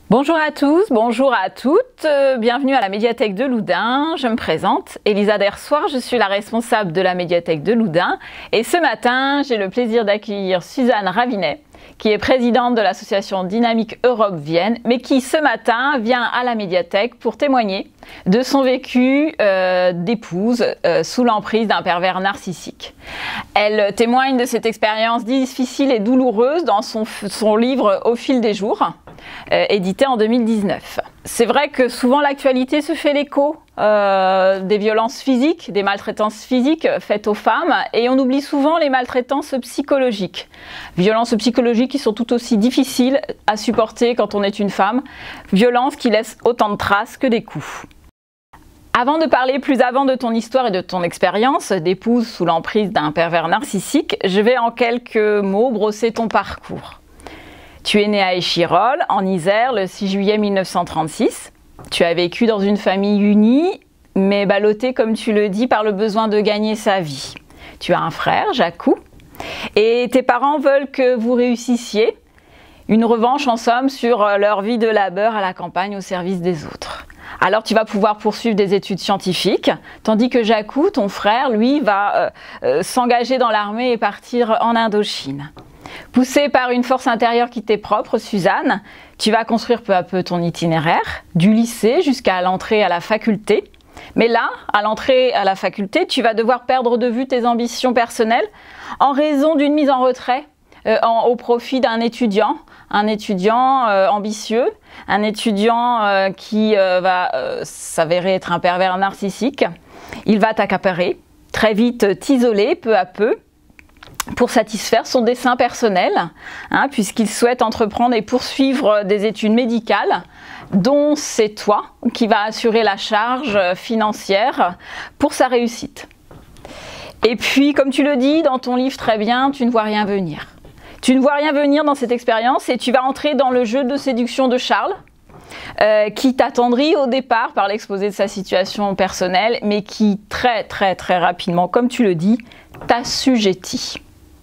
Bonjour à tous, bonjour à toutes, bienvenue à la médiathèque de Loudun. Je me présente, Elisa Dersoir, je suis la responsable de la médiathèque de Loudun et ce matin j'ai le plaisir d'accueillir Suzanne Ravinet qui est présidente de l'association Dynamique Europe Vienne mais qui ce matin vient à la médiathèque pour témoigner de son vécu d'épouse sous l'emprise d'un pervers narcissique. Elle témoigne de cette expérience difficile et douloureuse dans son livre Au fil des jours, édité en 2019. C'est vrai que souvent l'actualité se fait l'écho des violences physiques, des maltraitances physiques faites aux femmes et on oublie souvent les maltraitances psychologiques. Violences psychologiques qui sont tout aussi difficiles à supporter quand on est une femme, violences qui laissent autant de traces que des coups. Avant de parler plus avant de ton histoire et de ton expérience d'épouse sous l'emprise d'un pervers narcissique, je vais en quelques mots brosser ton parcours. Tu es née à Échirolles, en Isère, le 6 juillet 1936. Tu as vécu dans une famille unie, mais ballottée, comme tu le dis, par le besoin de gagner sa vie. Tu as un frère, Jacou, et tes parents veulent que vous réussissiez. Une revanche, en somme, sur leur vie de labeur à la campagne au service des autres. Alors tu vas pouvoir poursuivre des études scientifiques, tandis que Jacou, ton frère, lui, va s'engager dans l'armée et partir en Indochine. Poussée par une force intérieure qui t'est propre, Suzanne, tu vas construire peu à peu ton itinéraire, du lycée jusqu'à l'entrée à la faculté. Mais là, à l'entrée à la faculté, tu vas devoir perdre de vue tes ambitions personnelles en raison d'une mise en retrait au profit d'un étudiant, ambitieux, un étudiant qui va s'avérer être un pervers narcissique. Il va t'accaparer, très vite t'isoler peu à peu, pour satisfaire son dessein personnel, puisqu'il souhaite entreprendre et poursuivre des études médicales, dont c'est toi qui vas assurer la charge financière pour sa réussite. Et puis, comme tu le dis dans ton livre très bien, tu ne vois rien venir. Tu ne vois rien venir dans cette expérience et tu vas entrer dans le jeu de séduction de Charles, qui t'attendrit au départ par l'exposé de sa situation personnelle, mais qui très rapidement, comme tu le dis, t'assujettit.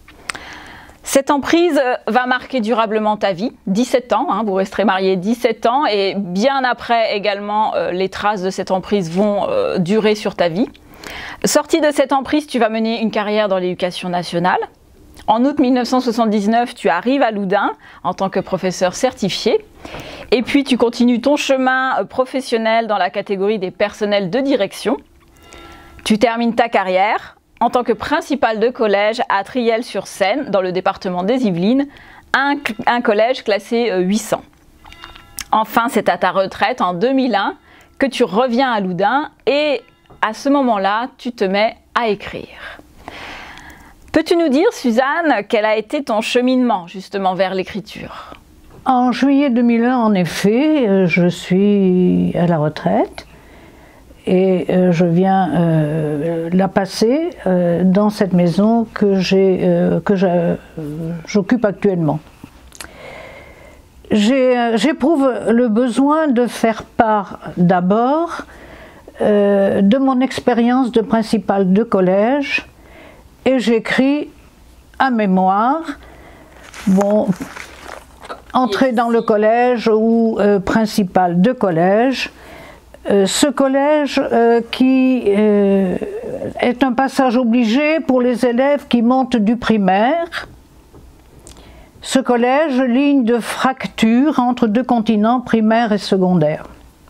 Cette emprise va marquer durablement ta vie, 17 ans, vous resterez mariés 17 ans et bien après également les traces de cette emprise vont durer sur ta vie. Sortie de cette emprise, tu vas mener une carrière dans l'éducation nationale. En août 1979, tu arrives à Loudun en tant que professeur certifié et puis tu continues ton chemin professionnel dans la catégorie des personnels de direction. Tu termines ta carrière en tant que principale de collège à Triel-sur-Seine, dans le département des Yvelines, un collège classé 800. Enfin, c'est à ta retraite en 2001 que tu reviens à Loudun et à ce moment-là, tu te mets à écrire. Peux-tu nous dire, Suzanne, quel a été ton cheminement justement vers l'écriture? En juillet 2001, en effet, je suis à la retraite. Et je viens la passer dans cette maison que j'occupe actuellement. J'éprouve le besoin de faire part d'abord de mon expérience de principale de collège et j'écris un mémoire, entrée dans le collège ou principale de collège. Ce collège qui est un passage obligé pour les élèves qui montent du primaire. Ce collège, ligne de fracture entre deux continents, primaire et secondaire.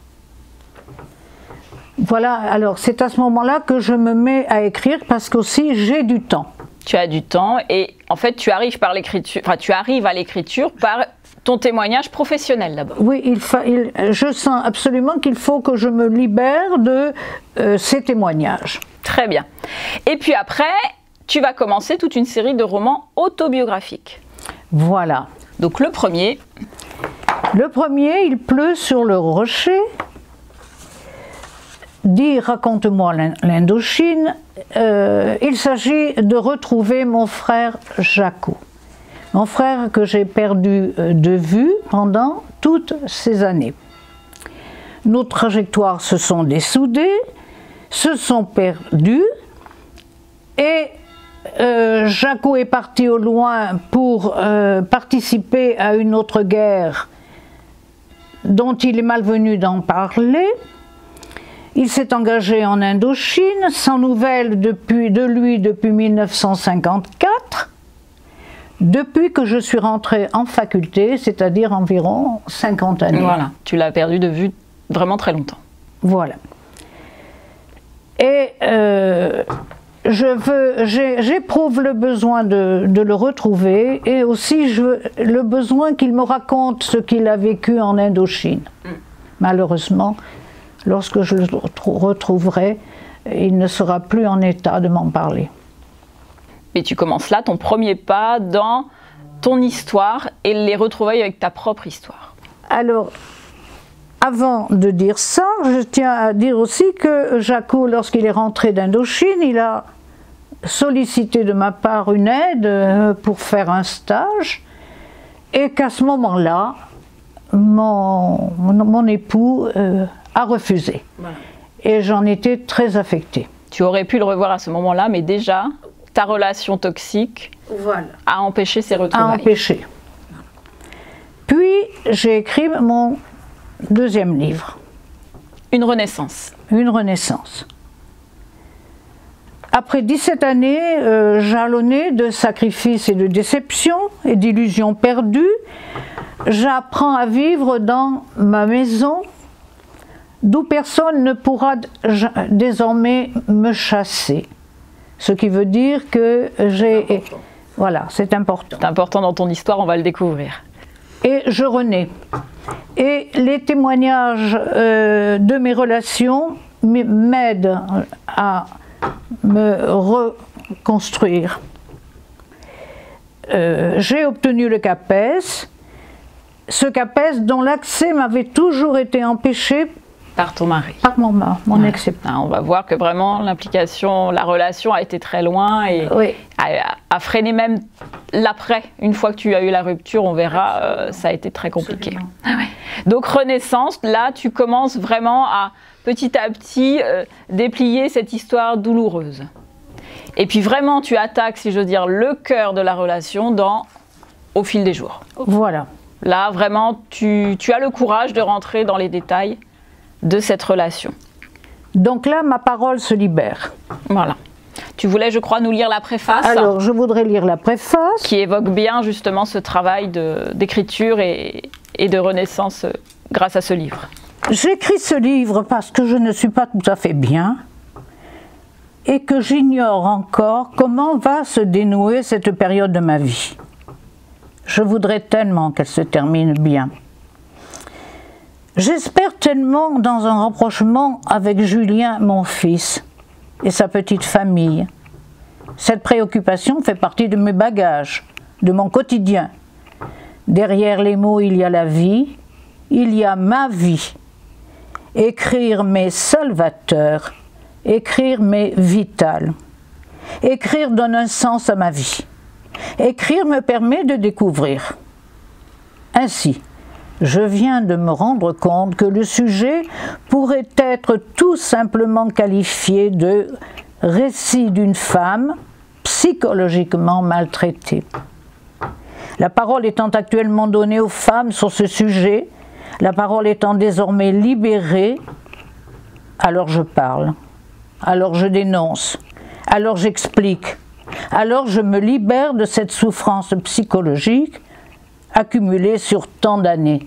Voilà, alors c'est à ce moment-là que je me mets à écrire parce qu'aussi j'ai du temps. Tu as du temps et en fait tu arrives par l'écriture, tu arrives à l'écriture par ton témoignage professionnel d'abord. Oui, je sens absolument qu'il faut que je me libère de ces témoignages. Très bien. Et puis après, tu vas commencer toute une série de romans autobiographiques. Voilà. Donc le premier. Le premier, Il pleut sur le rocher. Dis, raconte-moi l'Indochine. Il s'agit de retrouver mon frère Jacou. Mon frère que j'ai perdu de vue pendant toutes ces années. Nos trajectoires se sont dessoudées, se sont perdues et Jacou est parti au loin pour participer à une autre guerre dont il est malvenu d'en parler. Il s'est engagé en Indochine, sans nouvelles de lui depuis 1954, depuis que je suis rentrée en faculté, c'est-à-dire environ 50 années. Voilà, tu l'as perdu de vue vraiment très longtemps. Voilà. Et j'éprouve le besoin de le retrouver, et aussi le besoin qu'il me raconte ce qu'il a vécu en Indochine. Malheureusement, lorsque je le retrouverai, il ne sera plus en état de m'en parler. Et tu commences là ton premier pas dans ton histoire et les retrouvailles avec ta propre histoire. Alors, avant de dire ça, je tiens à dire aussi que Jaco, lorsqu'il est rentré d'Indochine, il a sollicité de ma part une aide pour faire un stage, et qu'à ce moment-là, mon époux a refusé. Voilà. Et j'en étais très affectée. Tu aurais pu le revoir à ce moment-là, mais déjà, ta relation toxique a empêché ces retrouvailles. A empêché. Puis, j'ai écrit mon deuxième livre. Une renaissance. Une renaissance. Après 17 années jalonnées de sacrifices et de déceptions et d'illusions perdues, j'apprends à vivre dans ma maison, d'où personne ne pourra désormais me chasser. Ce qui veut dire que j'ai... Voilà, c'est important. C'est important dans ton histoire, on va le découvrir. Et je renais. Et les témoignages de mes relations m'aident à me reconstruire. J'ai obtenu le CAPES, ce CAPES dont l'accès m'avait toujours été empêché par ton mari. Par mon ex-époux. On va voir que vraiment l'implication, la relation a été très loin et oui. a freiné même l'après. Une fois que tu as eu la rupture, on verra, ça a été très compliqué. Ah ouais. Donc renaissance, là tu commences vraiment à petit déplier cette histoire douloureuse. Et puis vraiment tu attaques, si je veux dire, le cœur de la relation au fil des jours. Voilà. Là vraiment tu as le courage de rentrer dans les détails de cette relation. Donc là, ma parole se libère. Voilà. Tu voulais, je crois, nous lire la préface. Alors, je voudrais lire la préface. Qui évoque bien, justement, ce travail d'écriture et de renaissance grâce à ce livre. J'écris ce livre parce que je ne suis pas tout à fait bien et que j'ignore encore comment va se dénouer cette période de ma vie. Je voudrais tellement qu'elle se termine bien. J'espère tellement dans un rapprochement avec Julien, mon fils, et sa petite famille. Cette préoccupation fait partie de mes bagages, de mon quotidien. Derrière les mots, il y a la vie, il y a ma vie. Écrire m'est salvateur, écrire m'est vital. Écrire donne un sens à ma vie. Écrire me permet de découvrir. Ainsi, je viens de me rendre compte que le sujet pourrait être tout simplement qualifié de récit d'une femme psychologiquement maltraitée. La parole étant actuellement donnée aux femmes sur ce sujet, la parole étant désormais libérée, alors je parle, alors je dénonce, alors j'explique, alors je me libère de cette souffrance psychologique accumulée sur tant d'années,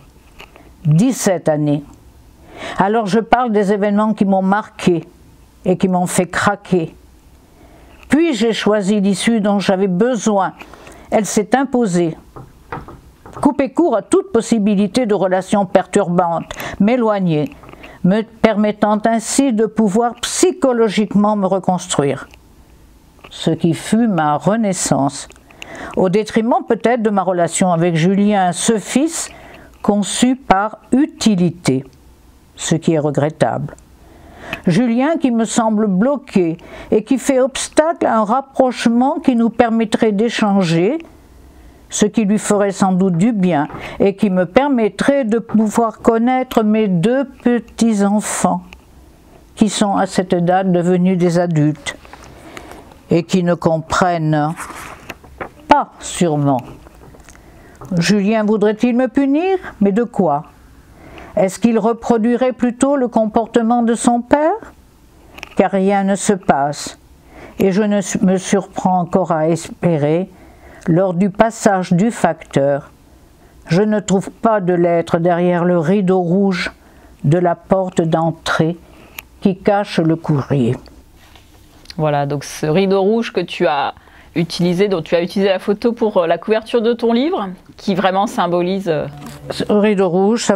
17 années. Alors je parle des événements qui m'ont marqué et qui m'ont fait craquer. Puis j'ai choisi l'issue dont j'avais besoin. Elle s'est imposée. Couper court à toute possibilité de relations perturbantes, m'éloigner, me permettant ainsi de pouvoir psychologiquement me reconstruire. Ce qui fut ma renaissance. Au détriment peut-être de ma relation avec Julien, ce fils conçu par utilité, ce qui est regrettable. Julien qui me semble bloqué et qui fait obstacle à un rapprochement qui nous permettrait d'échanger, ce qui lui ferait sans doute du bien et qui me permettrait de pouvoir connaître mes deux petits-enfants qui sont à cette date devenus des adultes et qui ne comprennent pas sûrement. Julien voudrait-il me punir? Mais de quoi? Est-ce qu'il reproduirait plutôt le comportement de son père? Car rien ne se passe, et je me surprends encore à espérer, lors du passage du facteur, je ne trouve pas de lettre derrière le rideau rouge de la porte d'entrée qui cache le courrier. Voilà, donc ce rideau rouge que tu as utilisé, dont tu as utilisé la photo pour la couverture de ton livre, qui vraiment symbolise... Ce rideau rouge,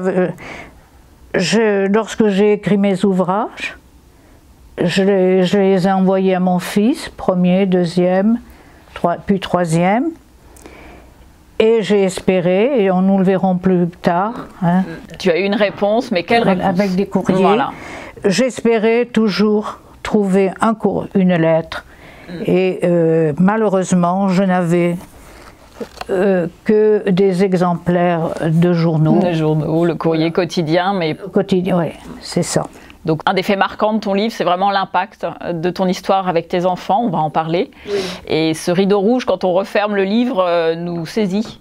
lorsque j'ai écrit mes ouvrages, je les ai envoyés à mon fils, premier, deuxième, puis troisième. Et j'ai espéré, et nous le verrons plus tard. Hein, tu as eu une réponse, mais quelle réponse? Avec des courriers. Voilà. J'espérais toujours trouver une lettre. Et malheureusement, je n'avais que des exemplaires de journaux. Des journaux, le courrier quotidien, mais... Quotidien, oui, c'est ça. Donc un des faits marquants de ton livre, c'est vraiment l'impact de ton histoire avec tes enfants, on va en parler. Oui. Et ce rideau rouge, quand on referme le livre, nous saisit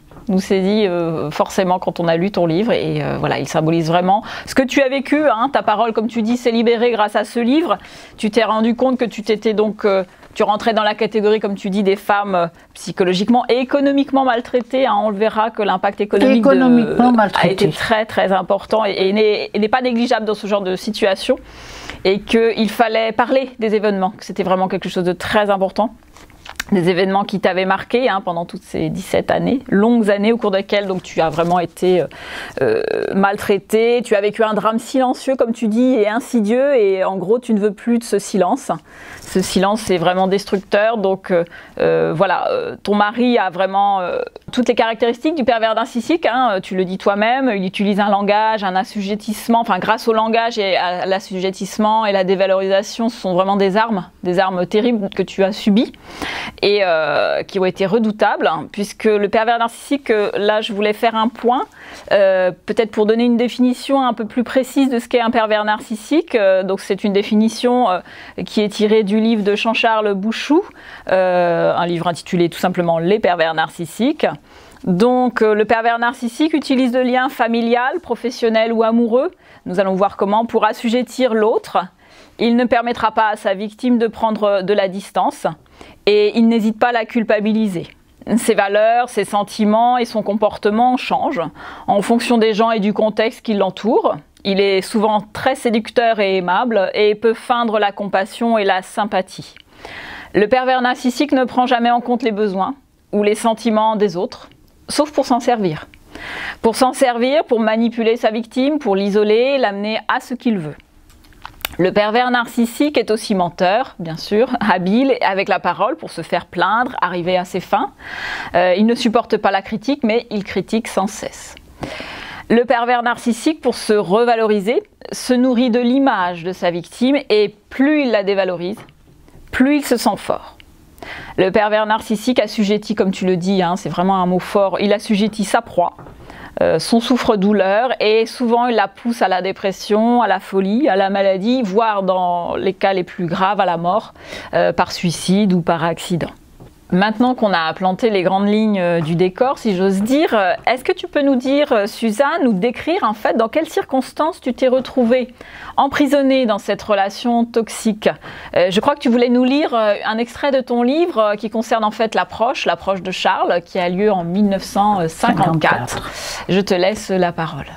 forcément quand on a lu ton livre. Et voilà, il symbolise vraiment ce que tu as vécu, hein, ta parole, comme tu dis, s'est libérée grâce à ce livre. Tu t'es rendu compte que tu t'étais donc... tu rentrais dans la catégorie, comme tu dis, des femmes psychologiquement et économiquement maltraitées. Hein. On le verra que l'impact économique a été très très important et n'est pas négligeable dans ce genre de situation. Et qu'il fallait parler des événements, que c'était vraiment quelque chose de très important. Des événements qui t'avaient marqué hein, pendant toutes ces 17 années, longues années au cours desquelles donc, tu as vraiment été maltraité. Tu as vécu un drame silencieux, comme tu dis, et insidieux. Et en gros, tu ne veux plus de ce silence. Ce silence est vraiment destructeur. Donc voilà, ton mari a vraiment toutes les caractéristiques du pervers narcissique. Hein, tu le dis toi-même, il utilise un langage, un assujettissement. Enfin, grâce au langage et à l'assujettissement et la dévalorisation, ce sont vraiment des armes terribles que tu as subies. Et qui ont été redoutables, hein, puisque le pervers narcissique, là je voulais faire un point, peut-être pour donner une définition un peu plus précise de ce qu'est un pervers narcissique. Donc c'est une définition qui est tirée du livre de Jean-Charles Bouchou, un livre intitulé tout simplement Les pervers narcissiques. Donc le pervers narcissique utilise le lien familial, professionnel ou amoureux, nous allons voir comment, pour assujettir l'autre. Il ne permettra pas à sa victime de prendre de la distance et il n'hésite pas à la culpabiliser. Ses valeurs, ses sentiments et son comportement changent en fonction des gens et du contexte qui l'entourent. Il est souvent très séducteur et aimable et peut feindre la compassion et la sympathie. Le pervers narcissique ne prend jamais en compte les besoins ou les sentiments des autres, sauf pour s'en servir. Pour s'en servir, pour manipuler sa victime, pour l'isoler, l'amener à ce qu'il veut. Le pervers narcissique est aussi menteur, bien sûr, habile avec la parole pour se faire plaindre, arriver à ses fins. Il ne supporte pas la critique, mais il critique sans cesse. Le pervers narcissique, pour se revaloriser, se nourrit de l'image de sa victime et plus il la dévalorise, plus il se sent fort. Le pervers narcissique assujettit, comme tu le dis, hein, c'est vraiment un mot fort, il assujettit sa proie. Son souffre-douleur et souvent il la pousse à la dépression, à la folie, à la maladie, voire dans les cas les plus graves à la mort par suicide ou par accident. Maintenant qu'on a planté les grandes lignes du décor, si j'ose dire, est-ce que tu peux nous dire, Suzanne, nous décrire en fait dans quelles circonstances tu t'es retrouvée emprisonnée dans cette relation toxique? Je crois que tu voulais nous lire un extrait de ton livre qui concerne en fait l'approche de Charles, qui a lieu en 1954. Je te laisse la parole.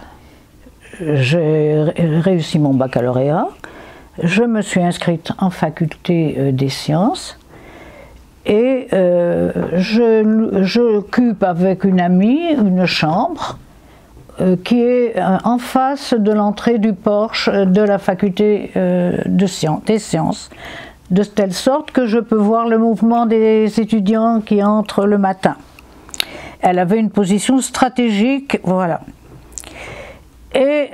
J'ai réussi mon baccalauréat, je me suis inscrite en faculté des sciences. Et j'occupe avec une amie une chambre qui est en face de l'entrée du porche de la faculté des sciences, de telle sorte que je peux voir le mouvement des étudiants qui entrent le matin. Elle avait une position stratégique, voilà. Et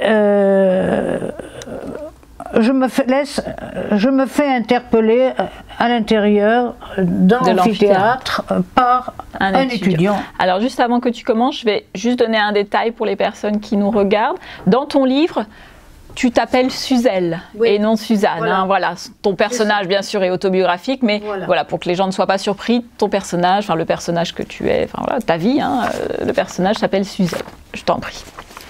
je me fais interpeller à l'intérieur dans l'amphithéâtre par un étudiant. Alors juste avant que tu commences, je vais juste donner un détail pour les personnes qui nous regardent. Dans ton livre, tu t'appelles Suzelle et non Suzanne. Voilà. Hein, voilà. Ton personnage, bien sûr, est autobiographique, mais voilà, pour que les gens ne soient pas surpris, ton personnage, enfin le personnage que tu es, enfin voilà, ta vie, hein, le personnage s'appelle Suzelle. Je t'en prie.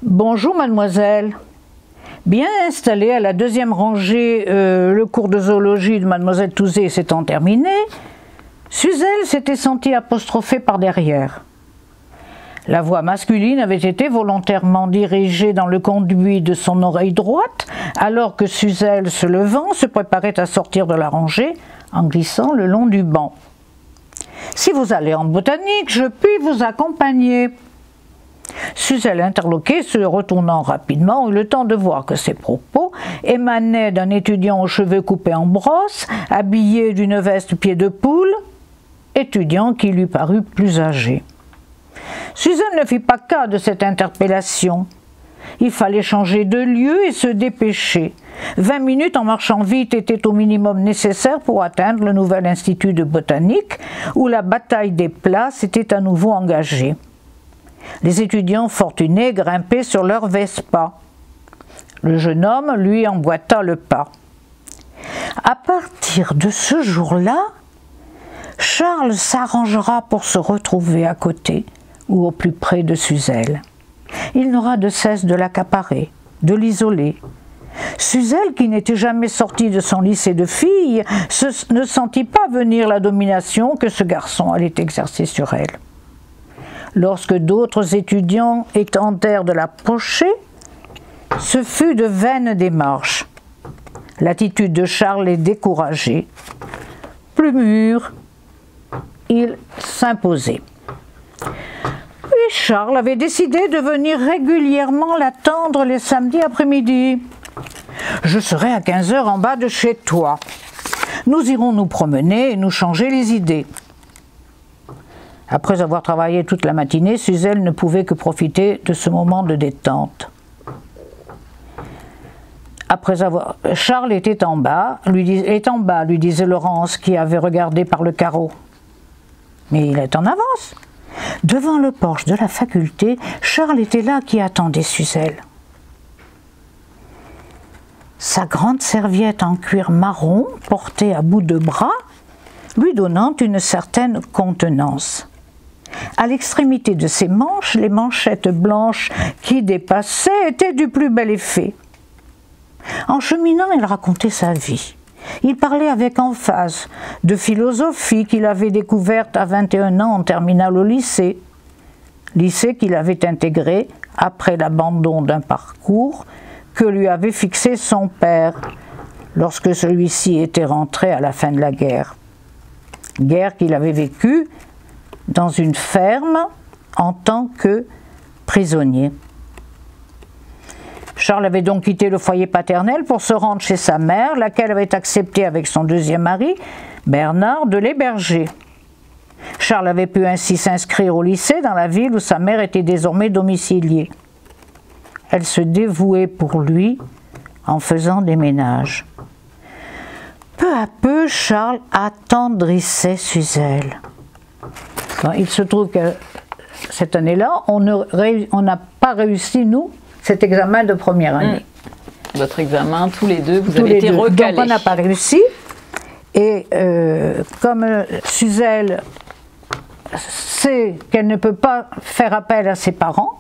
Bonjour mademoiselle. Bien installée à la deuxième rangée, le cours de zoologie de mademoiselle Touzé s'étant terminé, Suzel s'était sentie apostrophée par derrière. La voix masculine avait été volontairement dirigée dans le conduit de son oreille droite, alors que Suzel, se levant, se préparait à sortir de la rangée en glissant le long du banc. « Si vous allez en botanique, je puis vous accompagner. » Suzel interloquée, se retournant rapidement, eut le temps de voir que ses propos émanaient d'un étudiant aux cheveux coupés en brosse, habillé d'une veste pied de poule, étudiant qui lui parut plus âgé. Suzel ne fit pas cas de cette interpellation. Il fallait changer de lieu et se dépêcher. 20 minutes en marchant vite étaient au minimum nécessaires pour atteindre le nouvel institut de botanique, où la bataille des places était à nouveau engagée. Les étudiants fortunés grimpaient sur leur Vespa. Le jeune homme, lui, emboîta le pas. À partir de ce jour-là, Charles s'arrangera pour se retrouver à côté ou au plus près de Suzel. Il n'aura de cesse de l'accaparer, de l'isoler. Suzel, qui n'était jamais sortie de son lycée de filles, ne sentit pas venir la domination que ce garçon allait exercer sur elle. Lorsque d'autres étudiants tentèrent de l'approcher, ce fut de vaines démarches. L'attitude de Charles les décourageait. Plus mûr, il s'imposait. Puis Charles avait décidé de venir régulièrement l'attendre les samedis après-midi. « Je serai à 15 h en bas de chez toi. Nous irons nous promener et nous changer les idées. » Après avoir travaillé toute la matinée, Suzel ne pouvait que profiter de ce moment de détente. Charles était en bas, lui disait Laurence, qui avait regardé par le carreau. Mais il est en avance. Devant le porche de la faculté, Charles était là qui attendait Suzel. Sa grande serviette en cuir marron, portée à bout de bras, lui donnant une certaine contenance. À l'extrémité de ses manches, les manchettes blanches qui dépassaient étaient du plus bel effet. En cheminant, il racontait sa vie. Il parlait avec emphase de philosophie qu'il avait découverte à 21 ans en terminale au lycée qu'il avait intégré après l'abandon d'un parcours que lui avait fixé son père lorsque celui-ci était rentré à la fin de la guerre. Guerre qu'il avait vécue dans une ferme en tant que prisonnier. Charles avait donc quitté le foyer paternel pour se rendre chez sa mère, laquelle avait accepté avec son deuxième mari, Bernard, de l'héberger. Charles avait pu ainsi s'inscrire au lycée dans la ville où sa mère était désormais domiciliée. Elle se dévouait pour lui en faisant des ménages. Peu à peu, Charles attendrissait Suzel. Il se trouve que cette année-là, on n'a pas réussi, nous, cet examen de première année. Votre examen, tous les deux, vous avez été recalés. Donc on n'a pas réussi. Et comme Suzel sait qu'elle ne peut pas faire appel à ses parents,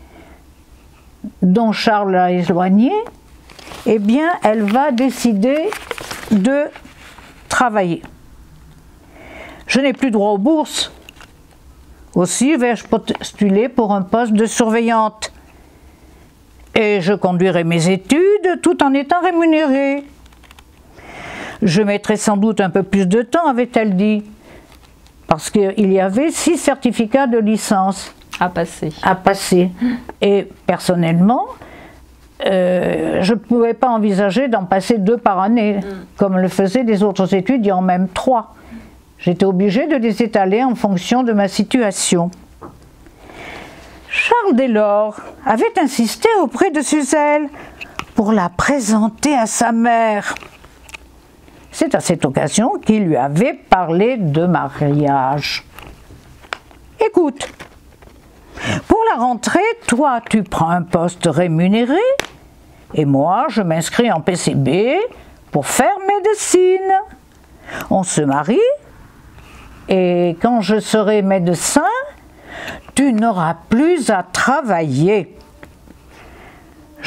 dont Charles l'a éloignée, eh bien, elle va décider de travailler. Je n'ai plus droit aux bourses. Aussi vais-je postuler pour un poste de surveillante. Et je conduirai mes études tout en étant rémunérée. Je mettrai sans doute un peu plus de temps, avait-elle dit, parce qu'il y avait 6 certificats de licence à passer. Et personnellement, je ne pouvais pas envisager d'en passer 2 par année, comme le faisaient les autres étudiants, même 3. J'étais obligée de les étaler en fonction de ma situation. Charles, dès lors, avait insisté auprès de Suzel pour la présenter à sa mère. C'est à cette occasion qu'il lui avait parlé de mariage. « Écoute, pour la rentrée, toi, tu prends un poste rémunéré et moi, je m'inscris en PCB pour faire médecine. On se marie et quand je serai médecin, tu n'auras plus à travailler.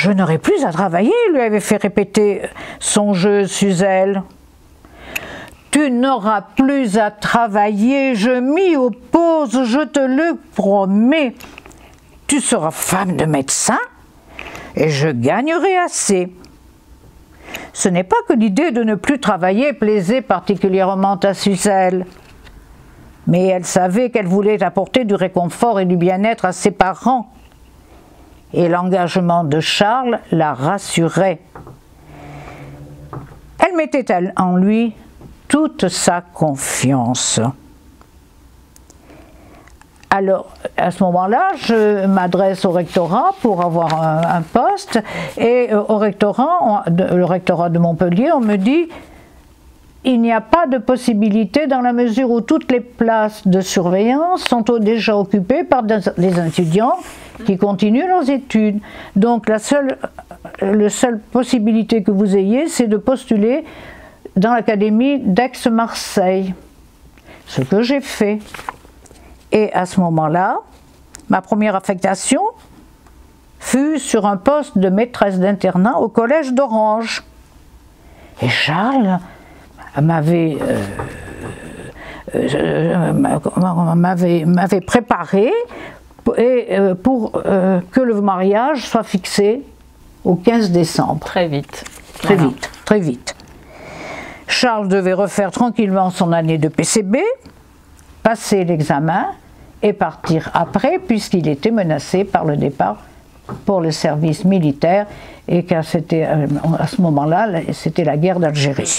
je n'aurai plus à travailler, lui avait fait répéter songeuse Suzel. Tu n'auras plus à travailler, je m'y oppose, je te le promets. Tu seras femme de médecin et je gagnerai assez. Ce n'est pas que l'idée de ne plus travailler plaisait particulièrement à Suzel, mais elle savait qu'elle voulait apporter du réconfort et du bien-être à ses parents. Et l'engagement de Charles la rassurait. Elle mettait en lui toute sa confiance. Alors, à ce moment-là, je m'adresse au rectorat pour avoir un poste, et au rectorat, le rectorat de Montpellier, on me dit il n'y a pas de possibilité dans la mesure où toutes les places de surveillance sont déjà occupées par des étudiants qui continuent leurs études. Donc la seule possibilité que vous ayez, c'est de postuler dans l'académie d'Aix-Marseille. Ce que j'ai fait. Et à ce moment-là, ma première affectation fut sur un poste de maîtresse d'internat au collège d'Orange. Et Charles m'avait préparé pour que le mariage soit fixé au 15 décembre. Très vite. Très vite, très vite. Charles devait refaire tranquillement son année de PCB, passer l'examen et partir après, puisqu'il était menacé par le départ pour le service militaire, et qu'à ce moment-là, c'était la guerre d'Algérie.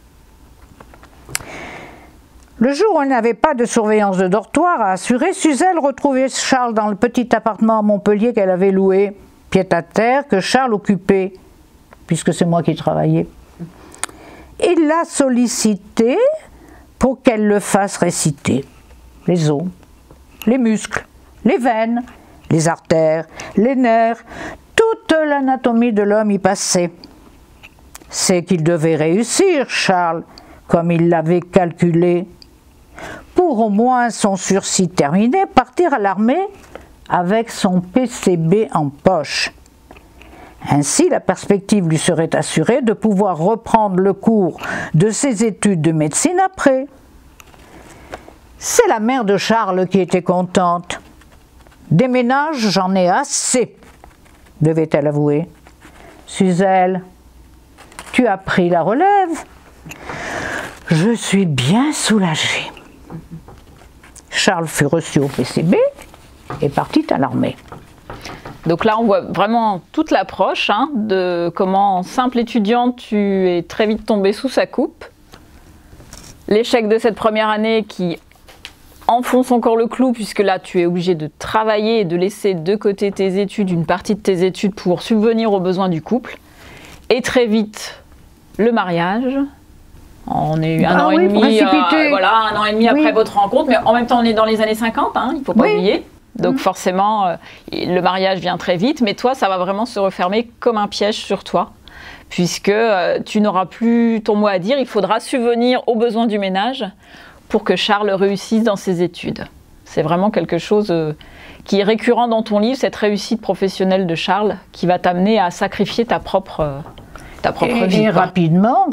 Le jour où elle n'avait pas de surveillance de dortoir à assurer, Suzel retrouvait Charles dans le petit appartement à Montpellier qu'elle avait loué, pied-à-terre, que Charles occupait, puisque c'est moi qui travaillais. Il l'a sollicité pour qu'elle le fasse réciter. Les os, les muscles, les veines, les artères, les nerfs, toute l'anatomie de l'homme y passait. C'est qu'il devait réussir, Charles, comme il l'avait calculé, pour au moins son sursis terminé, partir à l'armée avec son PCB en poche. Ainsi, la perspective lui serait assurée de pouvoir reprendre le cours de ses études de médecine après. C'est la mère de Charles qui était contente. Des ménages, j'en ai assez, devait-elle avouer. Suzel, tu as pris la relève. Je suis bien soulagée. Charles fut reçu au PCB et partit à l'armée. Donc là, on voit vraiment toute l'approche de comment, en simple étudiante, tu es très vite tombée sous sa coupe. L'échec de cette première année qui enfonce encore le clou, puisque là, tu es obligé de travailler et de laisser de côté tes études, une partie de tes études, pour subvenir aux besoins du couple. Et très vite, le mariage. On est eu un an et demi, un an et demi après votre rencontre, mais en même temps, on est dans les années 50, il ne faut pas oublier. Donc forcément, le mariage vient très vite, mais toi, ça va vraiment se refermer comme un piège sur toi, puisque tu n'auras plus ton mot à dire, il faudra subvenir aux besoins du ménage pour que Charles réussisse dans ses études. C'est vraiment quelque chose qui est récurrent dans ton livre, cette réussite professionnelle de Charles, qui va t'amener à sacrifier ta propre vie. Et rapidement,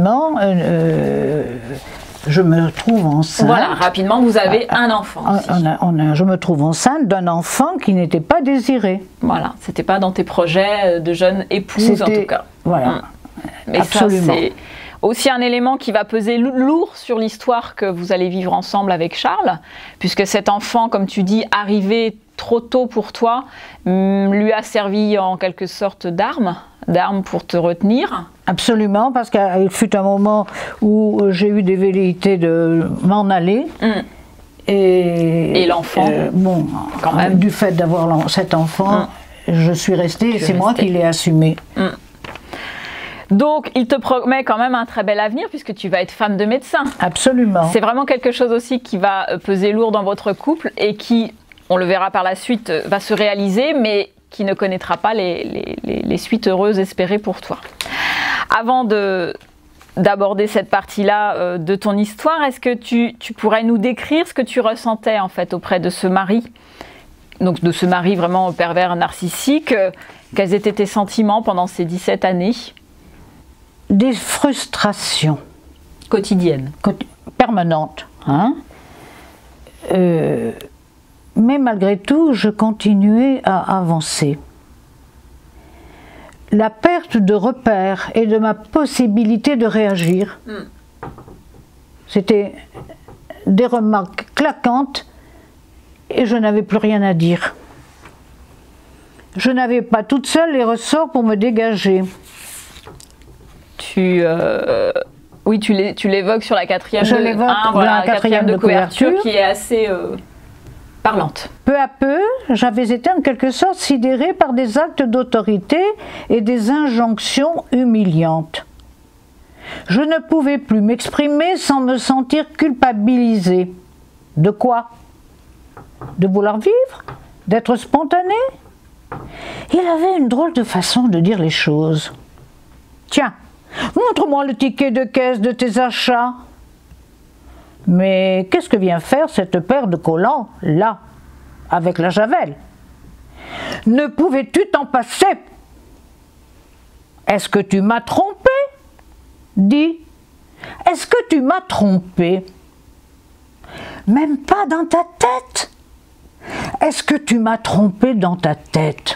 je me trouve enceinte. Voilà, rapidement, vous avez un enfant. Je me trouve enceinte d'un enfant qui n'était pas désiré. Voilà, c'était pas dans tes projets de jeune épouse en tout cas. Voilà, mais absolument. Ça, c'est aussi un élément qui va peser lourd sur l'histoire que vous allez vivre ensemble avec Charles, puisque cet enfant, comme tu dis, arrivé trop tôt pour toi, lui a servi en quelque sorte d'arme pour te retenir. Absolument, parce qu'il fut un moment où j'ai eu des velléités de m'en aller. Et l'enfant, quand même, du fait d'avoir cet enfant, je suis restée et c'est moi qui l'ai assumé. Donc, il te promet quand même un très bel avenir puisque tu vas être femme de médecin. Absolument. C'est vraiment quelque chose aussi qui va peser lourd dans votre couple et qui, on le verra par la suite, va se réaliser, mais qui ne connaîtra pas les suites heureuses espérées pour toi. Avant d'aborder cette partie-là de ton histoire, est-ce que tu pourrais nous décrire ce que tu ressentais en fait auprès de ce mari donc de ce mari vraiment pervers narcissique. Quels étaient tes sentiments pendant ces 17 années? Des frustrations. Quotidiennes. Permanentes. Hein. Mais malgré tout, je continuais à avancer. La perte de repères et de ma possibilité de réagir, c'était des remarques claquantes et je n'avais plus rien à dire. Je n'avais pas toute seule les ressorts pour me dégager. Oui, tu l'évoques sur la quatrième de couverture qui est assez parlante. Peu à peu, j'avais été en quelque sorte sidérée par des actes d'autorité et des injonctions humiliantes. Je ne pouvais plus m'exprimer sans me sentir culpabilisée. De quoi? De vouloir vivre? D'être spontanée? Il avait une drôle de façon de dire les choses. Tiens, montre-moi le ticket de caisse de tes achats. Mais qu'est-ce que vient faire cette paire de collants, là, avec la javel? Ne pouvais-tu t'en passer? Est-ce que tu m'as trompé? Dis, est-ce que tu m'as trompé? Même pas dans ta tête? Est-ce que tu m'as trompé dans ta tête?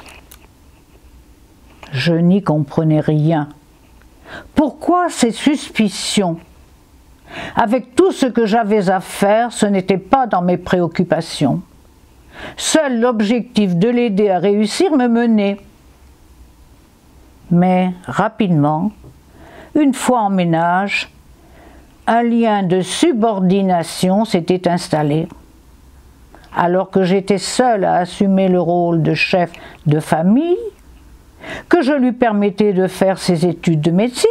Je n'y comprenais rien. Pourquoi ces suspicions? Avec tout ce que j'avais à faire, ce n'était pas dans mes préoccupations. Seul l'objectif de l'aider à réussir me menait. Mais rapidement, une fois en ménage, un lien de subordination s'était installé. Alors que j'étais seule à assumer le rôle de chef de famille, que je lui permettais de faire ses études de médecine,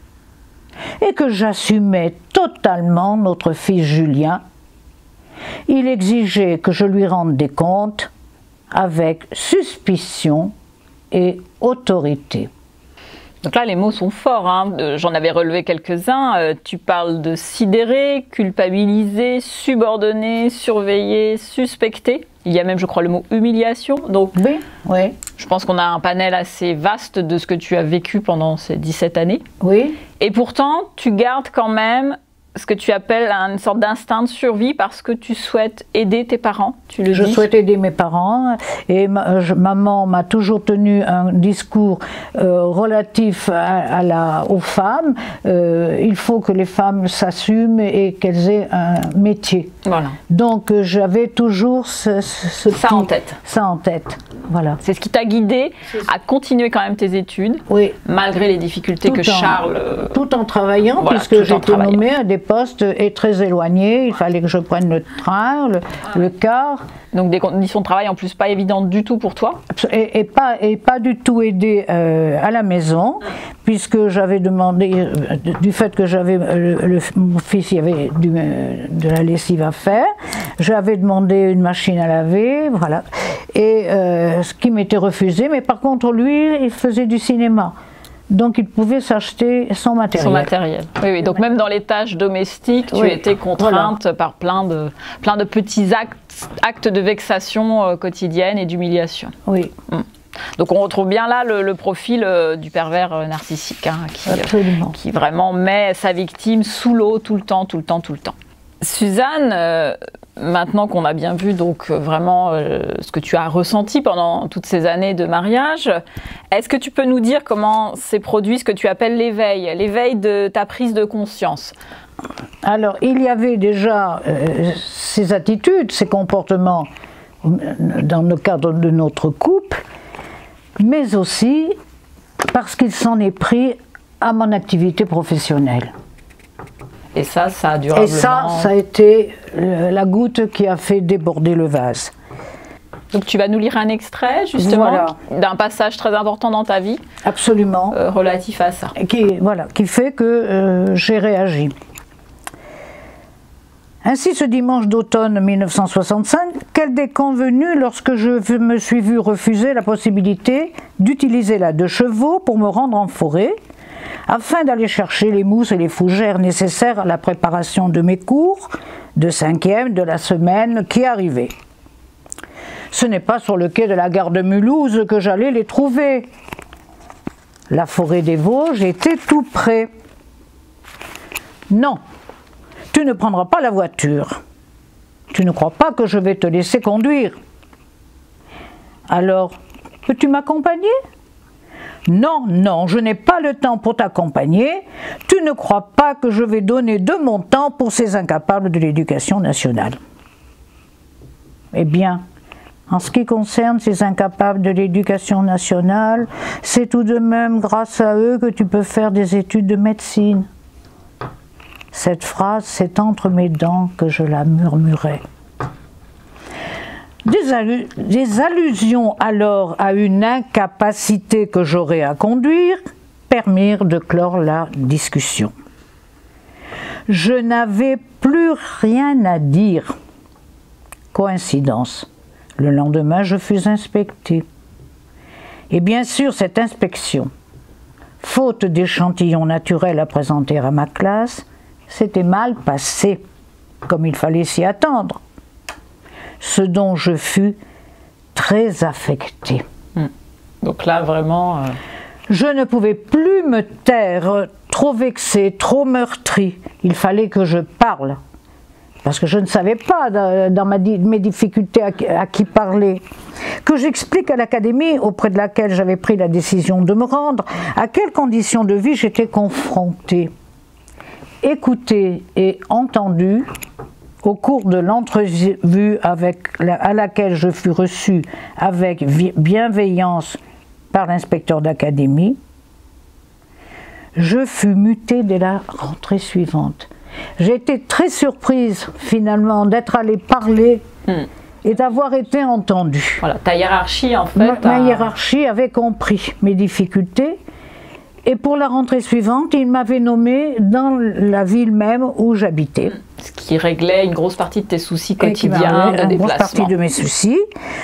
et que j'assumais totalement notre fils Julien, il exigeait que je lui rende des comptes avec suspicion et autorité. Donc là, les mots sont forts, hein. J'en avais relevé quelques-uns. Tu parles de sidérer, culpabiliser, subordonner, surveiller, suspecter. Il y a même, je crois, le mot humiliation. Donc, oui. Je pense qu'on a un panel assez vaste de ce que tu as vécu pendant ces 17 années. Oui. Et pourtant, tu gardes quand même ce que tu appelles une sorte d'instinct de survie parce que tu souhaites aider tes parents, tu le dis. Je souhaite aider mes parents et maman m'a toujours tenu un discours relatif aux femmes. Il faut que les femmes s'assument et qu'elles aient un métier. Voilà. Donc j'avais toujours ça en tête. Ça en tête. Voilà. C'est ce qui t'a guidé à continuer quand même tes études, oui, malgré les difficultés que Charles... Tout en travaillant, voilà, puisque j'étais nommée à des postes très éloignés, il fallait que je prenne le train, le car. Donc des conditions de travail en plus pas évidentes du tout pour toi? Et pas du tout aidé à la maison, puisque j'avais demandé, du fait que j'avais, mon fils, il y avait de la lessive à faire, j'avais demandé une machine à laver, voilà, et ce qui m'était refusé, mais par contre lui, il faisait du cinéma. Donc il pouvait s'acheter son matériel. Son matériel. Oui, oui. Donc même dans les tâches domestiques, tu étais contrainte par plein de petits actes de vexation quotidienne et d'humiliation. Oui. Donc on retrouve bien là le profil du pervers narcissique, hein, qui vraiment met sa victime sous l'eau tout le temps. Suzanne, maintenant qu'on a bien vu donc vraiment ce que tu as ressenti pendant toutes ces années de mariage, est-ce que tu peux nous dire comment s'est produit ce que tu appelles l'éveil de ta prise de conscience? Alors, il y avait déjà ces attitudes, ces comportements dans le cadre de notre couple, mais aussi parce qu'il s'en est pris à mon activité professionnelle. Et ça a durablement... Et ça a été la goutte qui a fait déborder le vase. Donc tu vas nous lire un extrait, justement, d'un passage très important dans ta vie. Absolument. Relatif à ça. Qui fait que j'ai réagi. Ainsi, ce dimanche d'automne 1965, quel déconvenu lorsque je me suis vu refuser la possibilité d'utiliser la 2 chevaux pour me rendre en forêt, afin d'aller chercher les mousses et les fougères nécessaires à la préparation de mes cours de 5e de la semaine qui arrivait. Ce n'est pas sur le quai de la gare de Mulhouse que j'allais les trouver. La forêt des Vosges était tout près. Non, tu ne prendras pas la voiture. Tu ne crois pas que je vais te laisser conduire. Alors, peux-tu m'accompagner? Non, non, je n'ai pas le temps pour t'accompagner. Tu ne crois pas que je vais donner de mon temps pour ces incapables de l'éducation nationale? Eh bien, en ce qui concerne ces incapables de l'éducation nationale, c'est tout de même grâce à eux que tu peux faire des études de médecine. Cette phrase, c'est entre mes dents que je la murmurais. Des allusions alors à une incapacité que j'aurais à conduire permirent de clore la discussion. Je n'avais plus rien à dire. Coïncidence. Le lendemain, je fus inspectée. Et bien sûr, cette inspection, faute d'échantillons naturels à présenter à ma classe, s'était mal passée, comme il fallait s'y attendre. Ce dont je fus très affectée. Donc là, vraiment... Je ne pouvais plus me taire, trop vexée, trop meurtrie. Il fallait que je parle. Parce que je ne savais pas, dans mes difficultés, à qui parler. Que j'explique à l'académie, auprès de laquelle j'avais pris la décision de me rendre, à quelles conditions de vie j'étais confrontée. Écoutée et entendue, au cours de l'entrevue à laquelle je fus reçue avec bienveillance par l'inspecteur d'académie, je fus mutée dès la rentrée suivante. J'ai été très surprise finalement d'être allée parler et d'avoir été entendue. Voilà, ta hiérarchie en fait... Ma hiérarchie avait compris mes difficultés. Et pour la rentrée suivante, il m'avait nommée dans la ville même où j'habitais. Ce qui réglait une grosse partie de tes soucis quotidiens, de déplacement. Une grosse partie de mes soucis.